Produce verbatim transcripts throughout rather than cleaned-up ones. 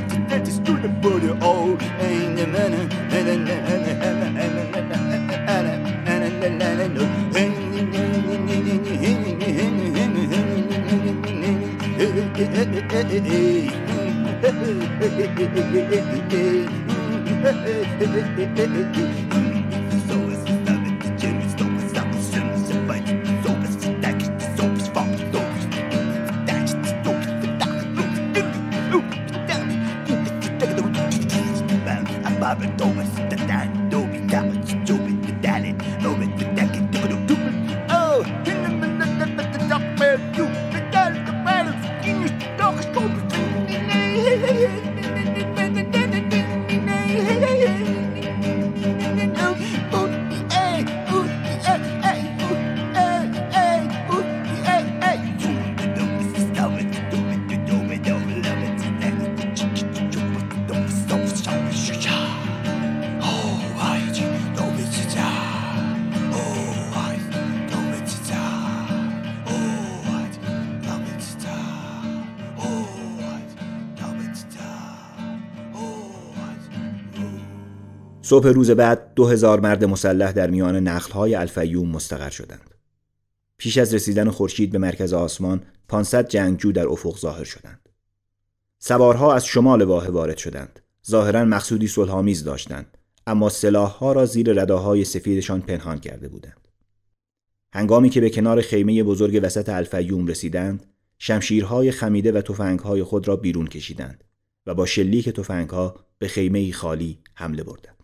صبح روز بعد دو هزار مرد مسلح در میان نخل‌های الفیوم مستقر شدند. پیش از رسیدن خورشید به مرکز آسمان، پانصد جنگجو در افق ظاهر شدند. سوارها از شمال واحه وارد شدند. ظاهراً مقصودی صلح‌آمیز داشتند، اما سلاح‌ها را زیر رداهای سفیدشان پنهان کرده بودند. هنگامی که به کنار خیمه بزرگ وسط الفیوم رسیدند، شمشیرهای خمیده و تفنگ‌های خود را بیرون کشیدند و با شلیک تفنگ‌ها به خیمه‌ای خالی حمله بردند.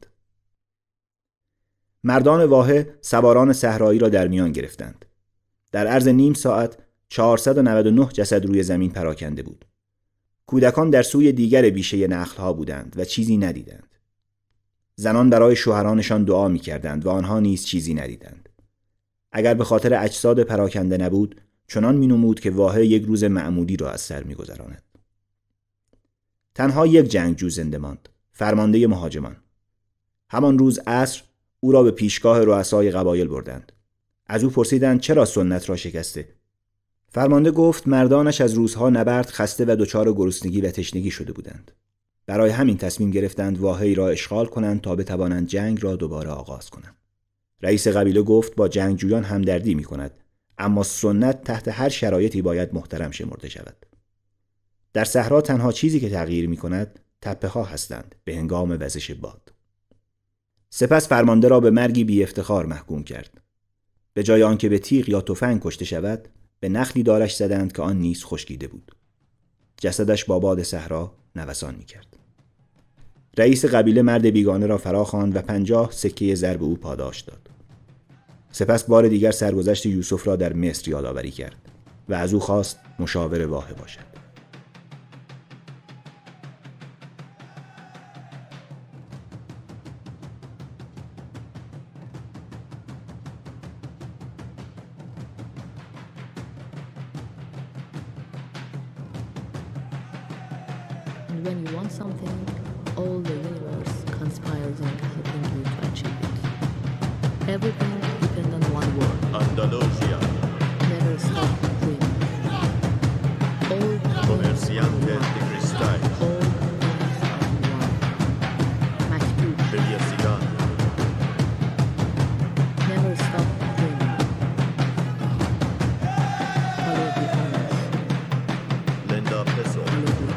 مردان واحه سواران صحرایی را در میان گرفتند. در عرض نیم ساعت چهارصد و نود و نه جسد روی زمین پراکنده بود. کودکان در سوی دیگر بیشه نخل‌ها بودند و چیزی ندیدند. زنان برای شوهرانشان دعا می‌کردند و آنها نیز چیزی ندیدند. اگر به خاطر اجساد پراکنده نبود، چنان می‌نمود که واحه یک روز معمولی را از سر می‌گذراند. تنها یک جنگجو زنده ماند، فرمانده مهاجمان. همان روز عصر او را به پیشگاه رؤسای قبایل بردند. از او پرسیدند چرا سنت را شکسته. فرمانده گفت مردانش از روزها نبرد خسته و دچار گرسنگی و تشنگی شده بودند. برای همین تصمیم گرفتند واحه‌ای را اشغال کنند تا بتوانند جنگ را دوباره آغاز کنند. رئیس قبیله گفت با جنگجویان همدردی می‌کند، اما سنت تحت هر شرایطی باید محترم شمرده شود. در صحرا تنها چیزی که تغییر می‌کند تپه‌ها هستند به هنگام وزش باد. سپس فرمانده را به مرگی بی افتخار محکوم کرد. به جای آنکه به تیغ یا تفنگ کشته شود، به نخلی دارش زدند که آن نیز خشکیده بود. جسدش با باد صحرا نوسان می‌کرد. رئیس قبیله مرد بیگانه را فراخواند و پنجاه سکه زر به او پاداش داد. سپس بار دیگر سرگذشت یوسف را در مصر یادآوری کرد و از او خواست مشاور واحه باشد. When you want something, all the universe conspires into helping you to achieve it. Everything depends on one word. Andalusia. Never stop dreaming. All Comerciante de cristal. All things are one. Makbul. Felicidad. Never stop dreaming. Follow the honors. Linda Peso. Follow the honors.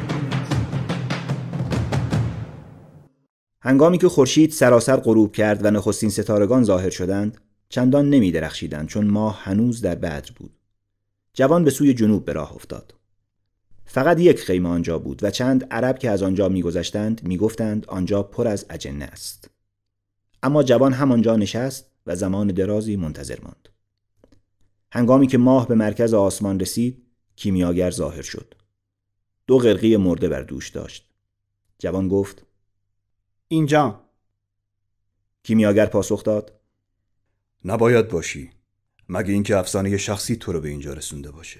هنگامی که خورشید سراسر غروب کرد و نخستین ستارگان ظاهر شدند، چندان نمی درخشیدند چون ماه هنوز در بدر بود. جوان به سوی جنوب به راه افتاد. فقط یک خیمه آنجا بود و چند عرب که از آنجا می گذشتند می گفتند آنجا پر از اجنه است. اما جوان همانجا نشست و زمان درازی منتظر ماند. هنگامی که ماه به مرکز آسمان رسید، کیمیاگر ظاهر شد. دو قرقی مرده بر دوش داشت. جوان گفت اینجا. کیمیاگر پاسخ داد نباید باشی، مگه اینکه افسانه شخصی تو رو به اینجا رسونده باشه.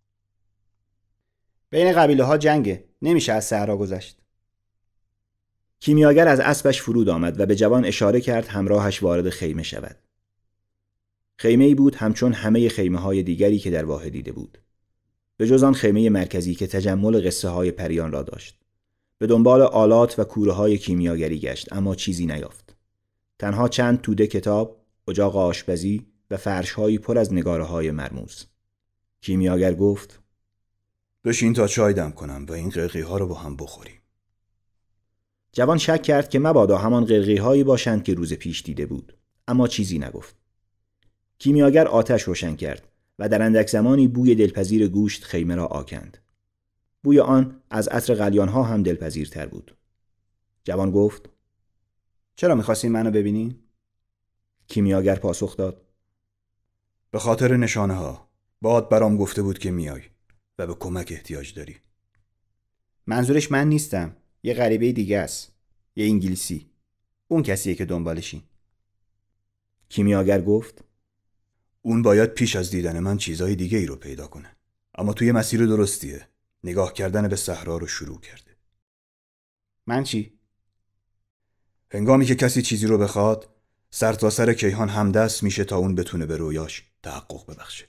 بین قبیله ها جنگه، نمیشه از صحرا گذشت. کیمیاگر از اسبش فرود آمد و به جوان اشاره کرد همراهش وارد خیمه شود. خیمه‌ای بود همچون همه خیمه‌های دیگری که در واحه دیده بود، به جز آن خیمه مرکزی که تجمل قصه های پریان را داشت. به دنبال آلات و کوره‌های کیمیاگری گشت اما چیزی نیافت. تنها چند توده کتاب، اجاق آشپزی و فرش‌هایی پر از نگاره‌های مرموز. کیمیاگر گفت: بشین تا چای دم کنم و این قرقی‌ها رو با هم بخوریم. جوان شک کرد که مبادا همان قرقی‌هایی باشند که روز پیش دیده بود، اما چیزی نگفت. کیمیاگر آتش روشن کرد و در اندک زمانی بوی دلپذیر گوشت خیمه را آکند. بوی آن از عطر قلیان‌ها هم دلپذیرتر بود. جوان گفت: چرا می‌خواستین منو ببینین؟ کیمیاگر پاسخ داد: به خاطر نشانه ها. باد برام گفته بود که میای و به کمک احتیاج داری. منظورش من نیستم. یه غریبه دیگه است. یه انگلیسی. اون کسیه که دنبالشین. کیمیاگر گفت: اون باید پیش از دیدن من چیزای دیگه ای رو پیدا کنه. اما توی مسیر درستیه. نگاه کردن به صحرا رو شروع کرده. من چی؟ هنگامی که کسی چیزی رو بخواد، سر تا سر کیهان همدست میشه تا اون بتونه به رویاش تحقق ببخشه.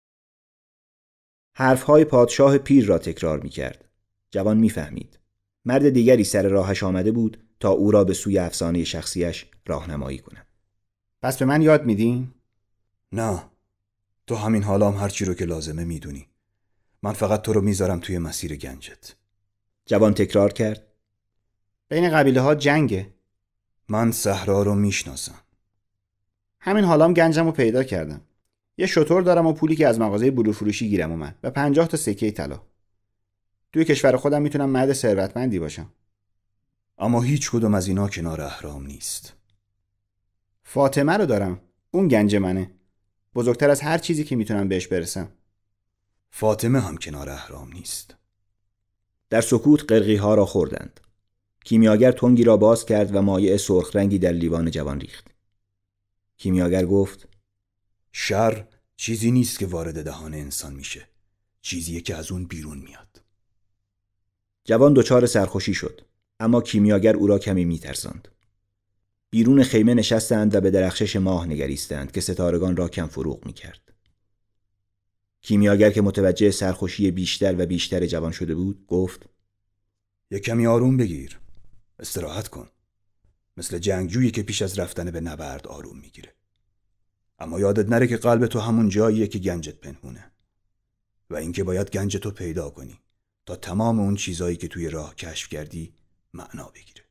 حرفهای پادشاه پیر را تکرار میکرد. جوان میفهمید. مرد دیگری سر راهش آمده بود تا او را به سوی افسانه شخصیش راهنمایی کند. پس به من یاد میدین؟ نه. تو همین حالام هر چی رو که لازمه میدونی. من فقط تو رو میذارم توی مسیر گنجت. جوان تکرار کرد: بین قبیله ها جنگه. من صحرا رو میشناسم. همین حالام گنجم رو پیدا کردم. یه شتر دارم و پولی که از مغازه بلور فروشی گیرم اومد و پنجاه تا سکه طلا. توی کشور خودم میتونم مرد ثروتمندی باشم. اما هیچ کدوم از اینا کنار اهرام نیست. فاطمه رو دارم. اون گنج منه. بزرگتر از هر چیزی که میتونم بهش برسم. فاطمه هم کنار اهرام نیست. در سکوت قرقی‌ها را خوردند. کیمیاگر تنگی را باز کرد و مایع سرخ رنگی در لیوان جوان ریخت. کیمیاگر گفت: شر چیزی نیست که وارد دهان انسان میشه. چیزیه که از اون بیرون میاد. جوان دچار سرخوشی شد، اما کیمیاگر او را کمی میترساند. بیرون خیمه نشستند و به درخشش ماه نگریستند که ستارگان را کم فروغ میکرد. کیمیاگر که متوجه سرخوشی بیشتر و بیشتر جوان شده بود گفت: یک کمی آروم بگیر. استراحت کن. مثل جنگجویی که پیش از رفتن به نبرد آروم میگیره. اما یادت نره که قلب تو همون جاییه که گنجت پنهونه و اینکه باید گنج تو پیدا کنی تا تمام اون چیزایی که توی راه کشف کردی معنا بگیره.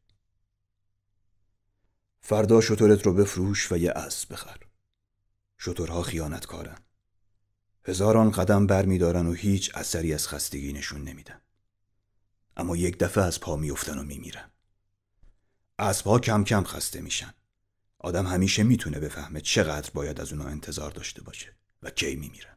فردا شترت رو بفروش و یه اسب بخر. شترها خیانتکارن. هزاران قدم بر می دارن و هیچ اثری از خستگی نشون نمیدن. اما یک دفعه از پا میافتن و میمیرن. اسبها کم کم خسته میشن. آدم همیشه میتونه بفهمه چقدر باید از اونا انتظار داشته باشه و کی میمیرن.